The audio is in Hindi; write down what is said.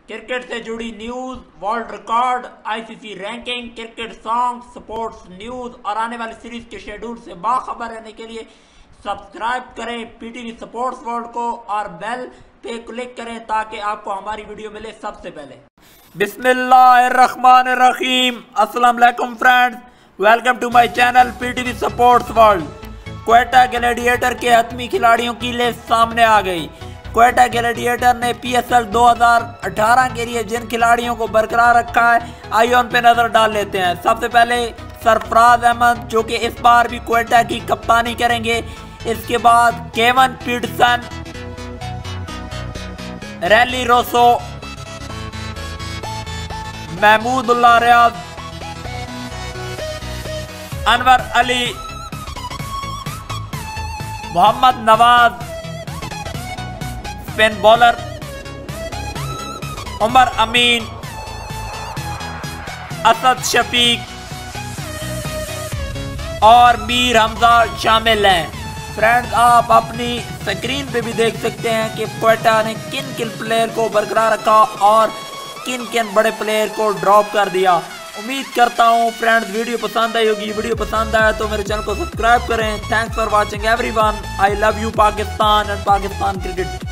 क्रिकेट से जुड़ी news, world record, ICC ranking, cricket song, sports news और आने वाली सीरीज के शेड्यूल से बाखबर रहने के लिए सब्सक्राइब करें पीटीवी स्पोर्ट्स वर्ल्ड को और बेल पे क्लिक करें ताकि आपको हमारी वीडियो मिले सबसे पहले। बिस्मिल्लाहिर्रहमानिर्रहीम। अस्सलाम वालेकुम friends, welcome to my channel PTV sports world. Quetta gladiator के हतमी खिलाड़ियों की लिस्ट सामने आ गई। क्वेटा ग्लैडिएटर ने पीएसएल 2018 के लिए जिन खिलाड़ियों को बरकरार रखा है, आइए उन पे नजर डाल लेते हैं। सबसे पहले सरफराज अहमद, जो कि इस बार भी क्वेटा की कप्तानी करेंगे। इसके बाद Kevin Pietersen, Rilee Rossouw, Mahmudullah Riaz, Anwar Ali, Mohammad Nawaz, spin bowler Umar Amin, Asad Shafiq और मीर हमजा शामिल हैं। फ्रेंड्स, आप अपनी स्क्रीन पे भी देख सकते हैं कि क्वेटा ने किन किन प्लेयर को बरकरार रखा और किन किन बड़े प्लेयर को ड्रॉप कर दिया। उम्मीद करता हूँ फ्रेंड्स वीडियो पसंद आई होगी। वीडियो पसंद आया तो मेरे चैनल को सब्सक्राइब करें। Thanks for watching everyone. I love you Pakistan and Pakistan cricket.